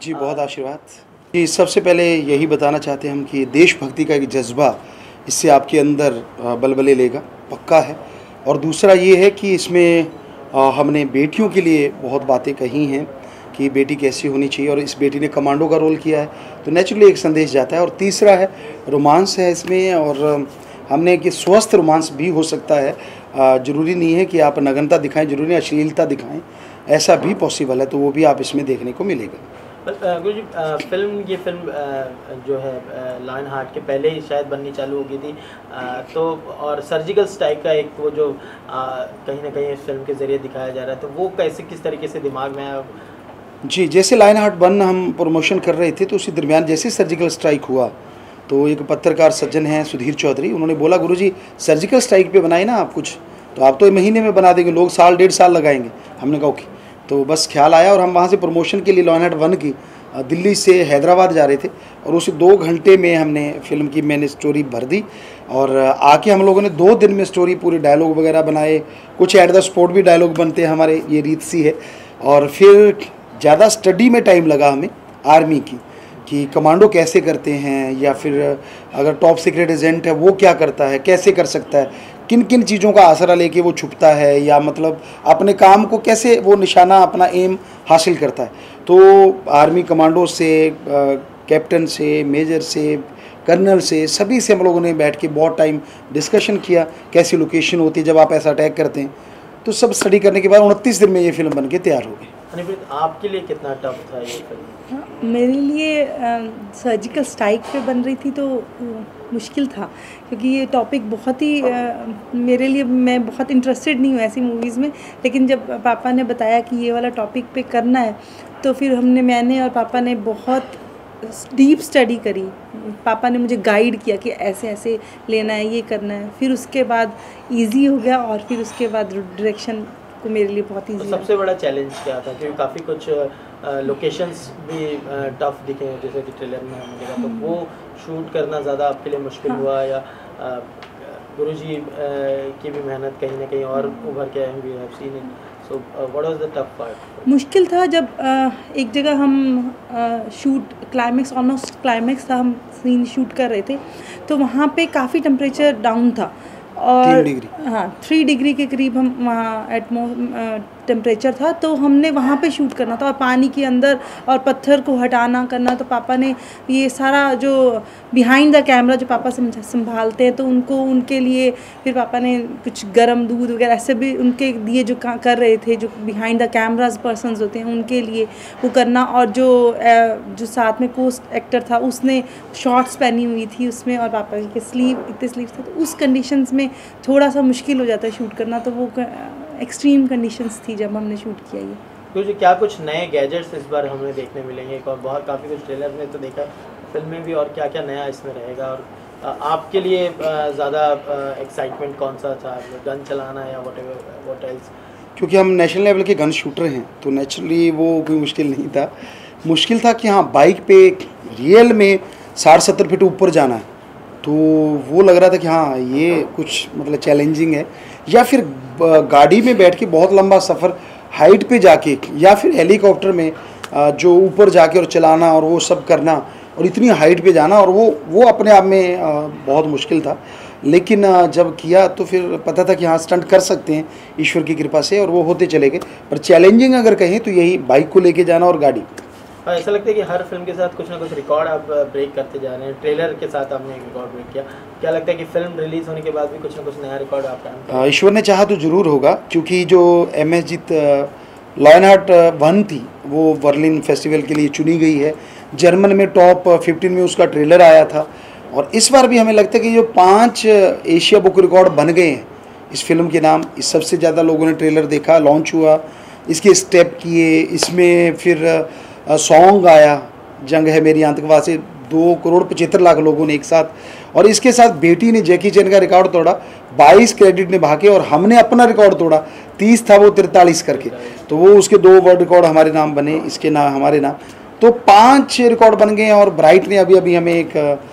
जी बहुत आशीर्वाद जी। सबसे पहले यही बताना चाहते हैं हम कि देशभक्ति का एक जज्बा इससे आपके अंदर बलबले लेगा, पक्का है। और दूसरा ये है कि इसमें हमने बेटियों के लिए बहुत बातें कही हैं कि बेटी कैसी होनी चाहिए, और इस बेटी ने कमांडो का रोल किया है तो नेचुरली एक संदेश जाता है। और तीसरा है रोमांस है इसमें, और हमने कि स्वस्थ रोमांस भी हो सकता है, ज़रूरी नहीं है कि आप नग्नता दिखाएं, ज़रूरी नहीं अश्लीलता दिखाएं, ऐसा भी पॉसिबल है, तो वो भी आप इसमें देखने को मिलेगा। गुरु जी, ये फिल्म जो है लायन हार्ट के पहले ही शायद बननी चालू हो गई थी, तो और सर्जिकल स्ट्राइक का एक वो जो कहीं ना कहीं इस फिल्म के ज़रिए दिखाया जा रहा है, तो वो कैसे किस तरीके से दिमाग में आया? जी, जैसे लायन हार्ट 1 हम प्रमोशन कर रहे थे तो उसी दरमियान जैसे सर्जिकल स्ट्राइक हुआ तो एक पत्रकार सज्जन हैं सुधीर चौधरी, उन्होंने बोला गुरुजी सर्जिकल स्ट्राइक पे बनाए ना आप कुछ, तो आप तो महीने में बना देंगे, लोग साल 1.5 साल लगाएंगे। हमने कहा ओके, तो बस ख्याल आया और हम वहाँ से प्रमोशन के लिए लायन हार्ट 1 की दिल्ली से हैदराबाद जा रहे थे, और उस 2 घंटे में हमने फिल्म की मैंने स्टोरी भर दी, और आके हम लोगों ने 2 दिन में स्टोरी पूरे डायलॉग वगैरह बनाए, कुछ एट द स्पॉट भी डायलॉग बनते हैं हमारे, ये रीत सी है। और फिर ज़्यादा स्टडी में टाइम लगा हमें आर्मी की, कि कमांडो कैसे करते हैं, या फिर अगर टॉप सीक्रेट एजेंट है वो क्या करता है, कैसे कर सकता है, किन किन चीज़ों का आसरा लेके वो छुपता है, या मतलब अपने काम को कैसे वो निशाना अपना एम हासिल करता है। तो आर्मी कमांडो से, कैप्टन से, मेजर से, कर्नल से, सभी से हम लोगों ने बैठ के बहुत टाइम डिस्कशन किया, कैसी लोकेशन होती है जब आप ऐसा अटैक करते हैं। तो सब स्टडी करने के बाद 29 दिन में ये फिल्म बन के तैयार हो गई। हनीप्रीत, आपके लिए कितना टफ था ये फिल्म? मेरे लिए सर्जिकल स्ट्राइक पे बन रही थी तो मुश्किल था, क्योंकि ये टॉपिक बहुत ही मेरे लिए, मैं बहुत इंटरेस्टेड नहीं हूँ ऐसी मूवीज़ में, लेकिन जब पापा ने बताया कि ये वाला टॉपिक पे करना है तो फिर मैंने और पापा ने बहुत डीप स्टडी करी। पापा ने मुझे गाइड किया कि ऐसे ऐसे लेना है, ये करना है, फिर उसके बाद इजी हो गया, और फिर उसके बाद डायरेक्शन को मेरे लिए बहुत ईजी। तो सबसे बड़ा चैलेंज क्या था? क्योंकि काफ़ी कुछ लोकेशंस भी टफ दिखे हैं, जैसे कि ट्रेलर में हमें लगा, तो वो शूट करना ज़्यादा आपके लिए मुश्किल हुआ, या गुरुजी की भी मेहनत कहीं ना कहीं और उभर के आए? We have seen it, so what was the tough part? मुश्किल था जब एक जगह हम शूट क्लाइमेक्स, ऑलमोस्ट क्लाइमेक्स था, हम सीन शूट कर रहे थे, तो वहाँ पे काफ़ी टेम्परेचर डाउन था, और 3 डिग्री, हाँ 3 डिग्री के करीब हम वहाँ टेम्परेचर था, तो हमने वहाँ पे शूट करना था, और पानी के अंदर और पत्थर को हटाना करना। तो पापा ने ये सारा जो बिहाइंड द कैमरा जो पापा संभालते हैं, तो उनके लिए फिर पापा ने कुछ गर्म दूध वगैरह ऐसे भी उनके दिए, जो कर रहे थे, जो बिहाइंड द कैमराज पर्सनस होते हैं उनके लिए वो करना। और जो साथ में कोस्ट एक्टर था उसने शॉर्ट्स पहनी हुई थी उसमें, और पापा के स्लीव इतने स्लीव थे, तो उस कंडीशंस में थोड़ा सा मुश्किल हो जाता है शूट करना। तो वो एक्सट्रीम कंडीशंस थी जब हमने शूट किया ये। तो क्या कुछ नए गैजेट्स इस बार हमें देखने मिलेंगे? और बहुत काफ़ी कुछ ट्रेलर में तो देखा, फिल्म में भी, और क्या क्या नया इसमें रहेगा? और आपके लिए ज़्यादा एक्साइटमेंट कौन सा था? गन चलाना या व्हाट एल्स? क्योंकि हम नेशनल लेवल के गन शूटर हैं तो नेचुरली वो कोई मुश्किल नहीं था। मुश्किल था कि हाँ बाइक पे रियल में 60-70 फीट ऊपर जाना है, तो वो लग रहा था कि हाँ ये कुछ मतलब चैलेंजिंग है। या फिर गाड़ी में बैठ के बहुत लंबा सफ़र हाइट पे जाके, या फिर हेलीकॉप्टर में जो ऊपर जाके और चलाना और वो सब करना, और इतनी हाइट पे जाना, और वो अपने आप में बहुत मुश्किल था। लेकिन जब किया तो फिर पता था कि हाँ स्टंट कर सकते हैं ईश्वर की कृपा से, और वो होते चले गए। पर चैलेंजिंग अगर कहें तो यही बाइक को लेके जाना और गाड़ी। ऐसा लगता है कि हर फिल्म के साथ कुछ ना कुछ रिकॉर्ड आप ब्रेक करते जा रहे हैं। ट्रेलर के साथ आपने एक रिकॉर्ड ब्रेक किया, क्या लगता है कि फिल्म रिलीज होने के बाद भी कुछ ना कुछ नया रिकॉर्ड आपका? ईश्वर ने चाहा तो ज़रूर होगा, क्योंकि जो MS जीत लायन हार्ट 1 थी वो बर्लिन फेस्टिवल के लिए चुनी गई है। जर्मन में टॉप 15 में उसका ट्रेलर आया था, और इस बार भी हमें लगता है कि जो 5 एशिया बुक रिकॉर्ड बन गए हैं इस फिल्म के नाम। इस सबसे ज़्यादा लोगों ने ट्रेलर देखा, लॉन्च हुआ, इसके स्टेप किए, इसमें फिर सॉन्ग आया, जंग है मेरी आतंकवाद से 2,75,00,000 लोगों ने एक साथ। और इसके साथ बेटी ने जैकी चैन का रिकॉर्ड तोड़ा, 22 क्रेडिट निभा के, और हमने अपना रिकॉर्ड तोड़ा, 30 था वो 43 करके। तो वो उसके 2 वर्ल्ड रिकॉर्ड हमारे नाम बने, इसके नाम हमारे नाम, तो 5 रिकॉर्ड बन गए हैं। और ब्राइट ने अभी हमें एक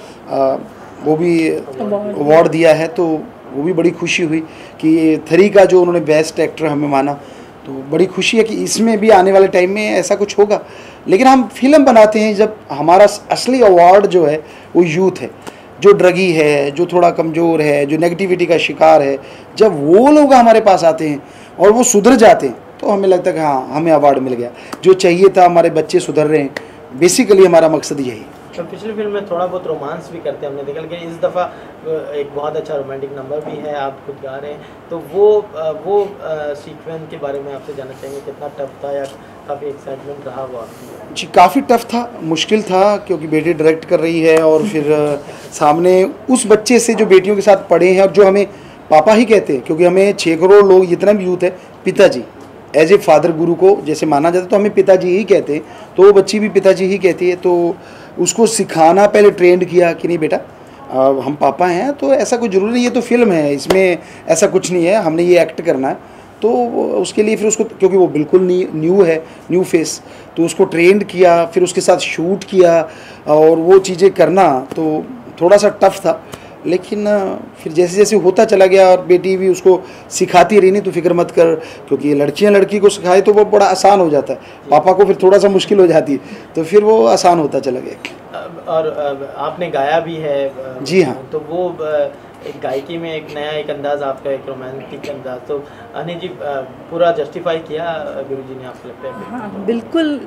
वो भी अवार्ड दिया है, तो वो भी बड़ी खुशी हुई कि 3 का जो उन्होंने बेस्ट एक्टर हमें माना, तो बड़ी खुशी है कि इसमें भी आने वाले टाइम में ऐसा कुछ होगा। लेकिन हम फिल्म बनाते हैं जब हमारा असली अवार्ड जो है वो यूथ है, जो ड्रगी है, जो थोड़ा कमज़ोर है, जो नेगेटिविटी का शिकार है। जब वो लोग हमारे पास आते हैं और वो सुधर जाते हैं तो हमें लगता है कि हाँ, हमें अवार्ड मिल गया, जो चाहिए था, हमारे बच्चे सुधर रहे हैं। बेसिकली हमारा मकसद यही है। तो पिछली फिल्म में थोड़ा बहुत रोमांस भी करते हैं हमने देखा, लेकिन इस दफ़ा एक बहुत अच्छा रोमांटिक नंबर भी है, आप खुद गा रहे हैं। तो वो सीक्वेंस के बारे में आपसे जानना चाहेंगे, कितना टफ था या काफ़ी एक्साइटमेंट रहा वो आपकी? जी, काफ़ी टफ था, मुश्किल था, क्योंकि बेटी डायरेक्ट कर रही है और फिर सामने उस बच्चे से जो बेटियों के साथ पढ़े हैं और जो हमें पापा ही कहते हैं, क्योंकि हमें 6 करोड़ लोग जितना भी यूथ है पिताजी एज ए फादर गुरु को जैसे माना जाता है, तो हमें पिताजी ही कहते हैं। तो वो बच्ची भी पिताजी ही कहती है। तो उसको सिखाना, पहले ट्रेंड किया कि नहीं बेटा हम पापा हैं, तो ऐसा कोई ज़रूरी नहीं, ये तो फिल्म है, इसमें ऐसा कुछ नहीं है, हमने ये एक्ट करना है। तो उसके लिए फिर उसको, क्योंकि वो बिल्कुल न्यू है, न्यू फेस, तो उसको ट्रेंड किया, फिर उसके साथ शूट किया और वो चीज़ें करना तो थोड़ा सा टफ था। लेकिन फिर जैसे जैसे होता चला गया और बेटी भी उसको सिखाती रही, नहीं तो फिक्र मत कर, क्योंकि लड़कियां लड़की को सिखाए तो वो बड़ा आसान हो जाता है, पापा को फिर थोड़ा सा मुश्किल हो जाती है, तो फिर वो आसान होता चला गया। और आपने गाया भी है। जी हाँ। तो वो एक गायकी में एक नया एक अंदाज़ आपका, एक रोमांटिक अंदाज़, तो अनी जी पूरा जस्टिफाई किया गुरुजी ने, आपको लगता है? हाँ बिल्कुल,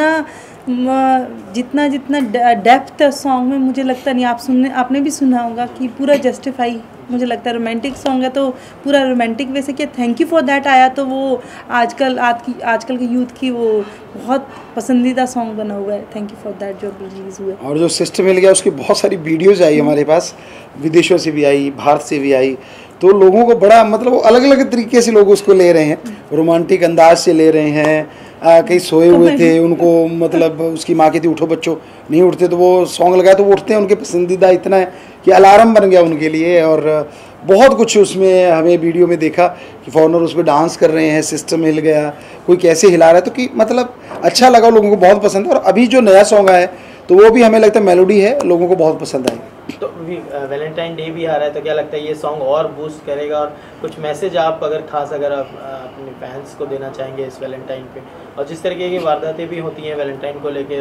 जितना जितना डेप्थ है सॉन्ग में, मुझे लगता नहीं, आपने भी सुना होगा कि पूरा जस्टिफाई, मुझे लगता है रोमांटिक सॉन्ग है तो पूरा रोमांटिक वैसे किया। थैंक यू फॉर दैट आया, तो वो आजकल के यूथ की वो बहुत पसंदीदा सॉन्ग बना हुआ है। थैंक यू फॉर दैट जो रिलीज़ हुआ। और जो सिस्टम मिल गया उसकी बहुत सारी वीडियोज़ आई हमारे पास, विदेशों से भी आई, भारत से भी आई, तो लोगों को बड़ा मतलब वो अलग अलग तरीके से लोग उसको ले रहे हैं, रोमांटिक अंदाज से ले रहे हैं। कई सोए हुए थे, उनको मतलब उसकी माँ कहती उठो बच्चों, नहीं उठते, तो वो सॉन्ग लगाए तो वो उठते हैं। उनके पसंदीदा इतना है कि अलार्म बन गया उनके लिए। और बहुत कुछ उसमें हमें वीडियो में देखा कि फॉरनर उस पर डांस कर रहे हैं, सिस्टम हिल गया, कोई कैसे हिला रहा है, तो कि मतलब अच्छा लगा, लोगों को बहुत पसंद है। और अभी जो नया सॉन्ग आया है तो वो भी हमें लगता है मेलोडी है, लोगों को बहुत पसंद आएगी। तो वैलेंटाइन डे भी आ रहा है, तो क्या लगता है ये सॉन्ग और बूस्ट करेगा? और कुछ मैसेज आप अगर आप अपने फैंस को देना चाहेंगे इस वैलेंटाइन पे? और जिस तरीके की वारदातें भी होती हैं वैलेंटाइन को लेके,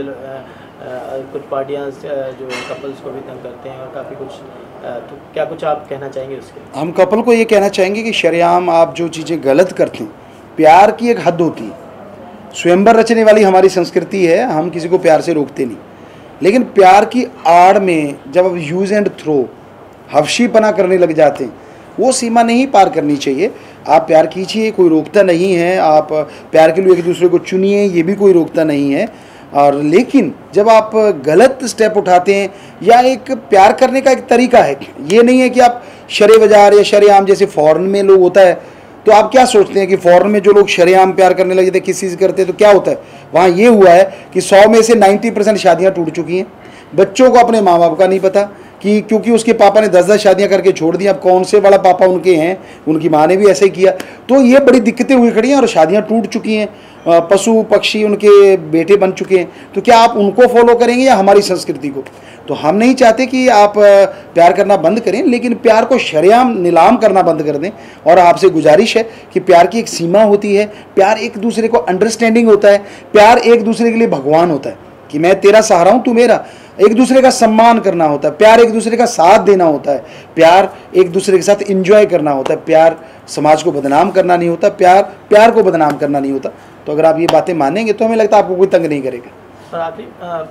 कुछ पार्टियां जो कपल्स को भी तंग करते हैं और काफ़ी कुछ, तो क्या कुछ आप कहना चाहेंगे उसके? हम कपल को ये कहना चाहेंगे कि शरेआम आप जो चीज़ें गलत करते हैं, प्यार की एक हद होती है, स्वयंवर रचने वाली हमारी संस्कृति है, हम किसी को प्यार से रोकते नहीं, लेकिन प्यार की आड़ में जब आप यूज़ एंड थ्रो हवशीपना करने लग जाते हैं, वो सीमा नहीं पार करनी चाहिए। आप प्यार कीजिए, कोई रोकता नहीं है, आप प्यार के लिए एक दूसरे को चुनिए, ये भी कोई रोकता नहीं है। और लेकिन जब आप गलत स्टेप उठाते हैं, या एक प्यार करने का एक तरीका है, ये नहीं है कि आप शरे बाजार या शरेआम जैसे फॉरेन में लोग होता है, तो आप क्या सोचते हैं कि फॉरेन में जो लोग शरेआम प्यार करने लगे थे, किसी से करते तो क्या होता है? वहाँ ये हुआ है कि 100 में से 90% शादियाँ टूट चुकी हैं। बच्चों को अपने माँ बाप का नहीं पता, कि क्योंकि उसके पापा ने 10-10 शादियाँ करके छोड़ दी, अब कौन से वाला पापा उनके हैं, उनकी माँ ने भी ऐसे ही किया। तो ये बड़ी दिक्कतें हुई खड़ी हैं और शादियाँ टूट चुकी हैं, पशु पक्षी उनके बेटे बन चुके हैं। तो क्या आप उनको फॉलो करेंगे या हमारी संस्कृति को? तो हम नहीं चाहते कि आप प्यार करना बंद करें, लेकिन प्यार को शरेआम नीलाम करना बंद कर दें। और आपसे गुजारिश है कि प्यार की एक सीमा होती है, प्यार एक दूसरे को अंडरस्टैंडिंग होता है, प्यार एक दूसरे के लिए भगवान होता है कि मैं तेरा सहारा हूँ, तू मेरा। एक दूसरे का सम्मान करना होता है, प्यार एक दूसरे का साथ देना होता है, प्यार एक दूसरे के साथ एंजॉय करना होता है, प्यार समाज को बदनाम करना नहीं होता, प्यार को बदनाम करना नहीं होता। तो अगर आप ये बातें मानेंगे तो हमें लगता है आपको कोई तंग नहीं करेगा। और आखिरी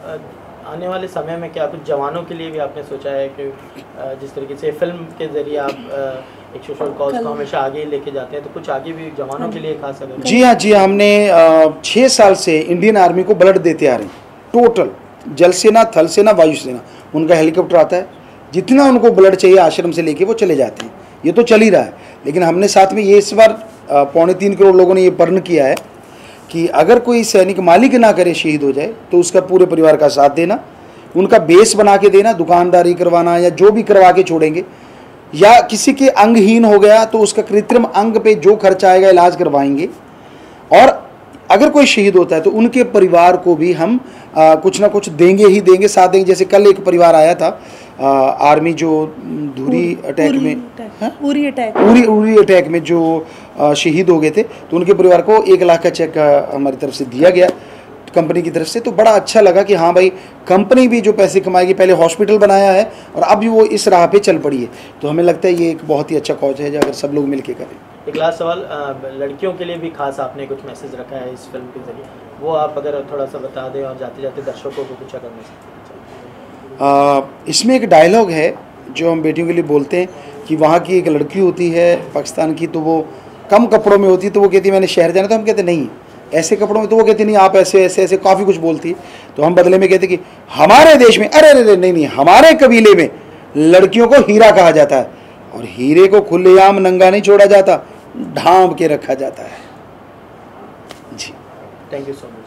आने वाले समय में क्या कुछ जवानों के लिए भी आपने सोचा है कि जिस तरीके से फिल्म के जरिए आप एक सोशल कॉज को हमेशा आगे लेके जाते हैं, तो कुछ आगे भी जवानों के लिए खास? जी हाँ, हमने 6 साल से इंडियन आर्मी को ब्लड देते आ रहे हैं। टोटल जल सेना, थल सेना, वायुसेना, उनका हेलीकॉप्टर आता है, जितना उनको ब्लड चाहिए आश्रम से लेके वो चले जाते हैं। ये तो चल ही रहा है, लेकिन हमने साथ में ये इस बार 3.25 करोड़ लोगों ने ये प्रण किया है कि अगर कोई सैनिक मालिक ना करे, शहीद हो जाए, तो उसका पूरे परिवार का साथ देना, उनका बेस बना के देना, दुकानदारी करवाना या जो भी करवा के छोड़ेंगे, या किसी के अंगहीन हो गया तो उसका कृत्रिम अंग पे जो खर्चा आएगा इलाज करवाएंगे। और अगर कोई शहीद होता है तो उनके परिवार को भी हम कुछ ना कुछ देंगे ही देंगे, साथ देंगे। जैसे कल एक परिवार आया था आर्मी जो उरी अटैक में जो शहीद हो गए थे, तो उनके परिवार को 1 लाख का चेक हमारी तरफ से दिया गया। कंपनी की तरफ से। तो बड़ा अच्छा लगा कि हाँ भाई, कंपनी भी जो पैसे कमाएगी, पहले हॉस्पिटल बनाया है और अब भी वो इस राह पे चल पड़ी है। तो हमें लगता है ये एक बहुत ही अच्छा कॉज है जो अगर सब लोग मिल के करें। एक लास्ट सवाल, लड़कियों के लिए भी खास आपने कुछ मैसेज रखा है इस फिल्म के जरिए, वो आप अगर थोड़ा सा बता दें और जाते जाते दर्शकों को कुछ अगर मैसेज। इसमें एक डायलॉग है जो हम बेटियों के लिए बोलते हैं कि वहाँ की एक लड़की होती है पाकिस्तान की, तो वो कम कपड़ों में होती है, तो वो कहती है मैंने शहर जाना, तो हम कहते नहीं ऐसे कपड़ों में, तो वो कहती नहीं आप ऐसे ऐसे ऐसे काफ़ी कुछ बोलती है। तो हम बदले में कहते कि हमारे देश में, अरे अरे नहीं, हमारे कबीले में लड़कियों को हीरा कहा जाता है और हीरे को खुलेआम नंगा नहीं छोड़ा जाता, ढांप के रखा जाता है। जी, थैंक यू सो मच।